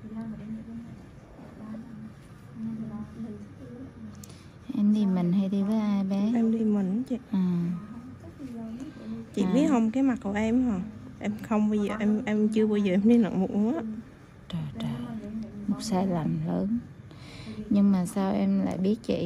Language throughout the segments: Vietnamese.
Em đi mình hay đi với ai bé? Em đi mình chị. Chị biết không, cái mặt của em hả? Em không bao giờ em chưa bao giờ em đi nặng mụn á. Trời, một sai lầm lớn. Nhưng mà sao em lại biết chị?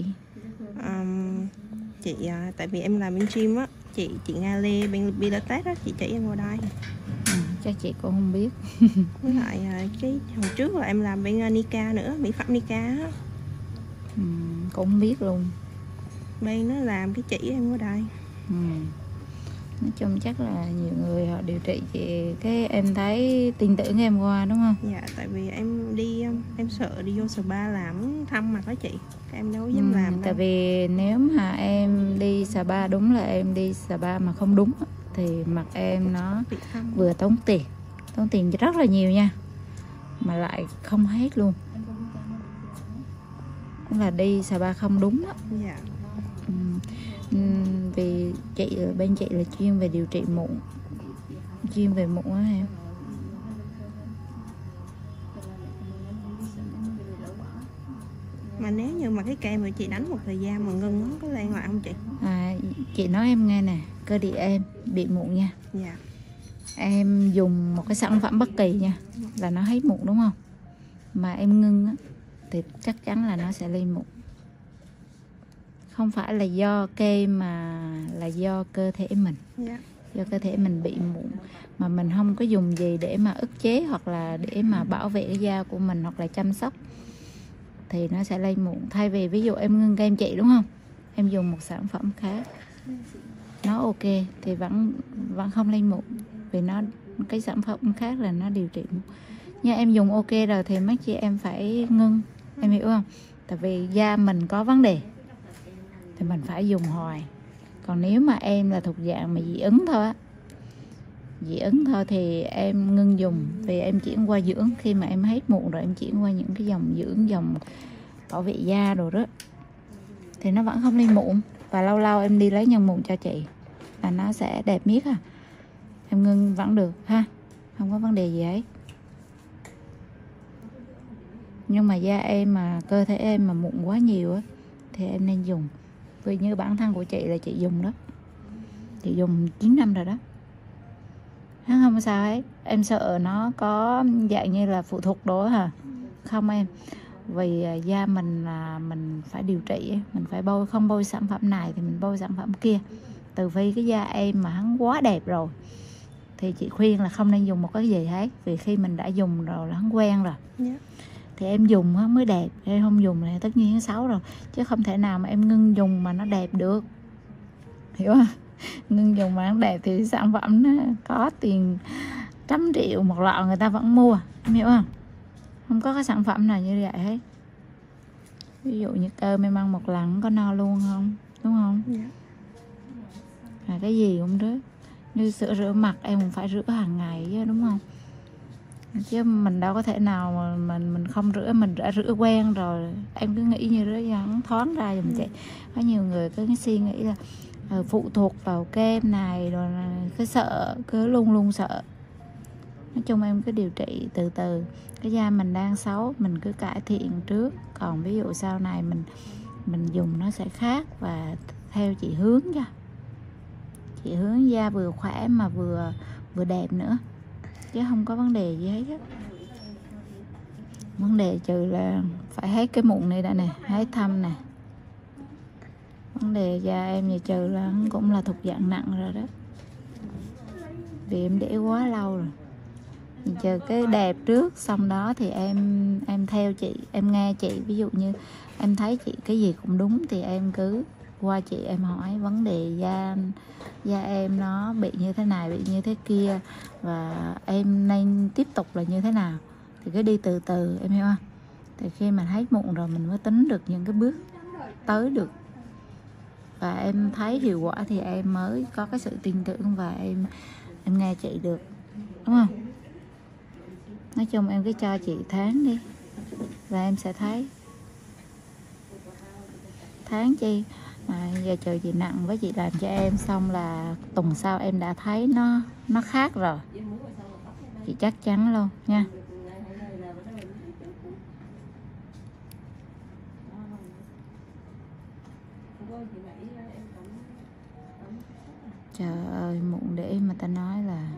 Chị tại vì em làm bên gym á, chị Nga Lê bên Pilates á, chị chỉ em qua đây. Chắc chị cũng không biết. Với lại cái hồi trước là em làm bên Nika nữa, mỹ phẩm Nika á. Cũng không biết luôn. Bên nó làm cái chỉ em qua đây. Nói chung chắc là nhiều người họ điều trị chị, cái em thấy tin tưởng em qua đúng không? Dạ, tại vì em đi, em sợ đi vô spa làm thăm mặt đó chị, em đâu dám làm đâu. Tại vì nếu mà em đi spa, đúng là em đi spa mà không đúng thì mặt em nó vừa tốn tiền rất là nhiều nha, mà lại không hết luôn. Tức là đi spa không đúng á. Dạ. Vì chị bên chị là chuyên về điều trị mụn, chuyên về mụn á em. Mà nếu như mà cái kem mà chị đánh một thời gian mà ngưng nó có lan lại không chị? Chị nói em nghe nè, cơ địa em bị mụn nha. Dạ. Em dùng một cái sản phẩm bất kỳ nha là nó hết mụn đúng không? Mà em ngưng á thì chắc chắn là nó sẽ lên mụn. Không phải là do kem mà là do cơ thể mình. Dạ. Do cơ thể mình bị mụn mà mình không có dùng gì để mà ức chế hoặc là để mà bảo vệ cái da của mình hoặc là chăm sóc thì nó sẽ lên mụn. Thay vì ví dụ em ngưng kem chị đúng không, em dùng một sản phẩm khác nó ok thì vẫn không lên mụn, vì nó cái sản phẩm khác là nó điều trị mụn. Nhưng em dùng ok rồi thì mấy chị em phải ngưng, em hiểu không? Tại vì da mình có vấn đề thì mình phải dùng hoài. Còn nếu mà em là thuộc dạng mà dị ứng thôi á, dị ứng thôi thì em ngưng dùng, vì em chuyển qua dưỡng. Khi mà em hết mụn rồi em chuyển qua những cái dòng dưỡng, dòng bảo vệ da rồi đó thì nó vẫn không lên mụn. Và lâu lâu em đi lấy nhân mụn cho chị là nó sẽ đẹp miết à. Em ngưng vẫn được ha, không có vấn đề gì ấy. Nhưng mà da em mà cơ thể em mà mụn quá nhiều á thì em nên dùng. Vì như bản thân của chị là chị dùng đó, chị dùng 9 năm rồi đó, nó không sao ấy. Em sợ nó có dạng như là phụ thuộc đó hả? Không em, vì da mình là mình phải điều trị, mình phải bôi, không bôi sản phẩm này thì mình bôi sản phẩm kia. Từ vì cái da em mà hắn quá đẹp rồi thì chị khuyên là không nên dùng một cái gì hết. Vì khi mình đã dùng rồi là hắn quen rồi. Yeah. Thì em dùng mới đẹp, em không dùng thì tất nhiên nó xấu rồi. Chứ không thể nào mà em ngưng dùng mà nó đẹp được, hiểu không? Ngưng dùng mà nó đẹp thì sản phẩm nó có tiền trăm triệu một lọ người ta vẫn mua, em hiểu không? Không có cái sản phẩm nào như vậy hết. Ví dụ như cơm em ăn một lần có no luôn không, đúng không? Cái gì cũng rớt. Như sữa rửa mặt em cũng phải rửa hàng ngày chứ, đúng không? Chứ mình đâu có thể nào mà mình không rửa, mình đã rửa quen rồi. Em cứ nghĩ như đó vẫn thoáng ra giùm chị. Có nhiều người cứ suy nghĩ là phụ thuộc vào kem này rồi cứ sợ, cứ luôn luôn sợ. Nói chung em cứ điều trị từ từ. Cái da mình đang xấu mình cứ cải thiện trước, còn ví dụ sau này mình dùng nó sẽ khác. Và theo chị hướng cho, chị hướng da vừa khỏe mà vừa đẹp nữa, chứ không có vấn đề gì hết á. Vấn đề trừ là phải hết cái mụn này đã nè, hết thâm nè. Vấn đề da em vậy trừ là cũng là thuộc dạng nặng rồi đó, vì em để quá lâu rồi. Chờ cái đẹp trước, xong đó thì em theo chị, em nghe chị. Ví dụ như em thấy chị cái gì cũng đúng thì em cứ qua chị em hỏi vấn đề da em nó bị như thế này, bị như thế kia, và em nên tiếp tục là như thế nào. Thì cứ đi từ từ, em hiểu không? Thì khi mà hết mụn rồi mình mới tính được những cái bước tới được. Và em thấy hiệu quả thì em mới có cái sự tin tưởng và em nghe chị được, đúng không? Nói chung em cứ cho chị tháng đi và em sẽ thấy. Tháng chi mà giờ chờ chị nặng với chị làm cho em xong là tuần sau em đã thấy nó khác rồi, chị chắc chắn luôn nha. ơi, mụn để mà ta nói là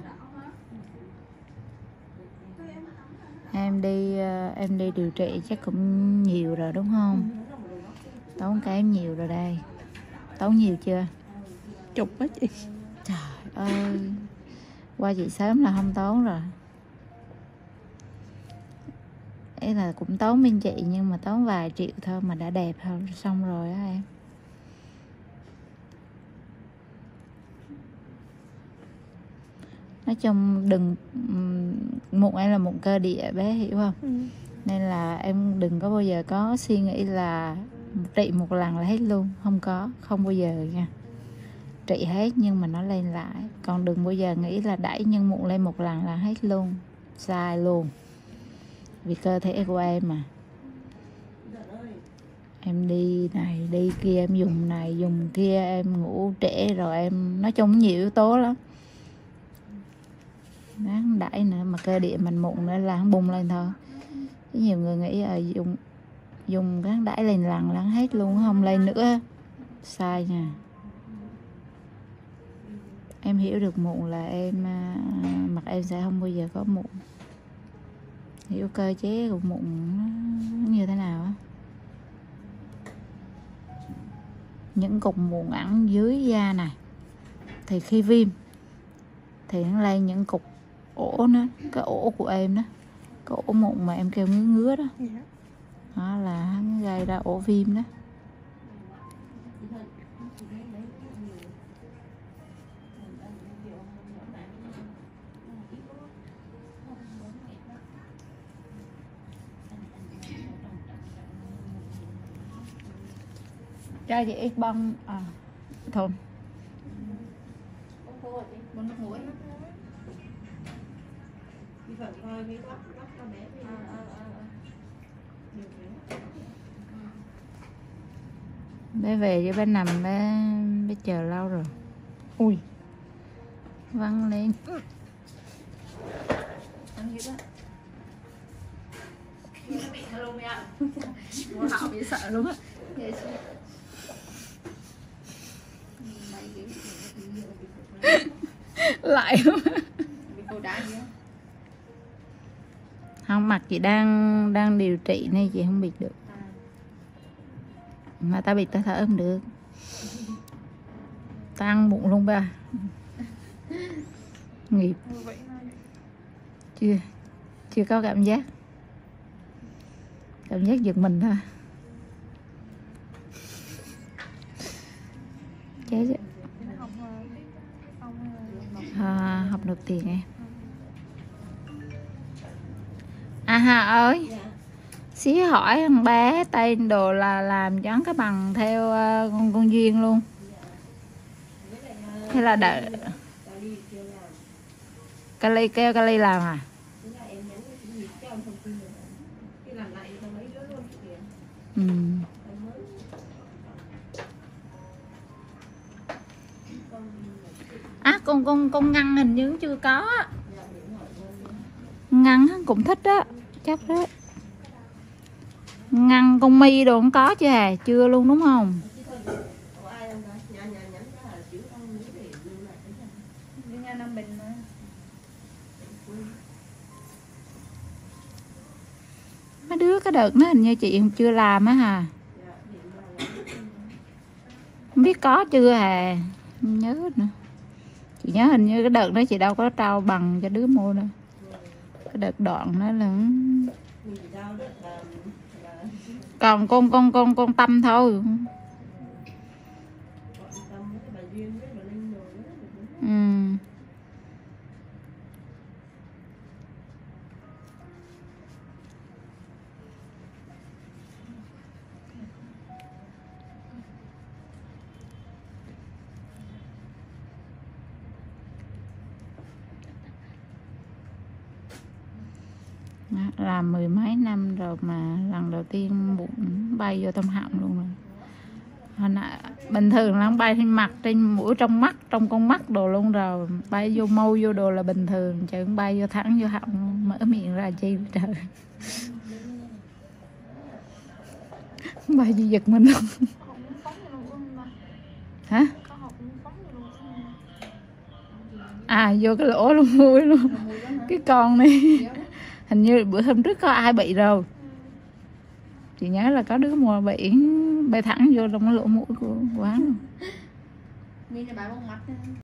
em đi điều trị chắc cũng nhiều rồi đúng không? Tốn kém nhiều rồi đây. Tốn nhiều chưa? Chục á chị. Trời ơi, qua chị sớm là không tốn rồi. Ấy là cũng tốn bên chị nhưng mà tốn vài triệu thôi mà đã đẹp hơn xong rồi á em. Nói chung đừng, mụn em là mụn cơ địa bé hiểu không? Nên là em đừng có bao giờ có suy nghĩ là trị một lần là hết luôn. Không bao giờ nha. Trị hết nhưng mà nó lên lại. Còn đừng bao giờ nghĩ là đẩy nhân mụn lên một lần là hết luôn. Sai luôn. Vì cơ thể của em mà. Em đi này đi kia, em dùng này dùng kia, em ngủ trễ rồi em, nói chung nhiều yếu tố lắm. Đáng đẩy nữa mà cơ địa mình mụn nữa là nó bung lên thôi. Chứ nhiều người nghĩ là dùng cái đẩy lên lần là hết luôn, không lên nữa. Sai nha. Em hiểu được mụn là mặt em sẽ không bao giờ có mụn. Hiểu cơ chế của mụn nó như thế nào á. Những cục mụn ẩn dưới da này thì khi viêm thì nó lên những cục ổ nó, cái ổ của em đó, cái ổ mụn mà em kêu ngứa ngứa đó. Đó là nó gây ra ổ viêm đó. Cho chị ít bông thôi. Bông nước muối. Bé về chứ bé nằm bé chờ lâu rồi. Ui, văng lên. Họ bị sợ luôn á. Lại không, mặt chị đang điều trị nên chị không bịt được. Mà ta bịt ta thở không được. Ta ăn bụng luôn ba. Nghiệp. Chưa có cảm giác giật mình thôi. Chết chứ. Học được tiền em. Hà ơi, xí hỏi thằng bé tên đồ là làm cho cái bằng theo con Duyên luôn hay là đợi Kali kêu Kali làm à? Con Ngân hình như chưa có. Ngân cũng thích đó, chắc đó. Ngân con Mi đồ không có chứ hề, chưa luôn đúng không? Mấy đứa cái đợt nó hình như chị chưa làm á hà. Không biết có chưa hề, không nhớ nữa. Chị nhớ hình như cái đợt đó chị đâu có trao bằng cho đứa mua đâu. Cái đợt đoạn đó là còn con Tâm thôi. Làm mười mấy năm rồi mà lần đầu tiên bụng bay vô trong họng luôn rồi. Hồi nãy, bình thường là bay trên mặt, trên mũi, trong mắt, trong con mắt đồ luôn rồi. Bay vô môi vô đồ là bình thường, chứ bay vô thẳng vô họng, mở miệng ra chi trời. Bay gì giật mình luôn. Hả? À vô cái lỗ lông mũi luôn. Cái con này hình như bữa hôm trước có ai bị rồi. Chị nhớ là có đứa mùa bị bay thẳng vô trong cái lỗ mũi của quán.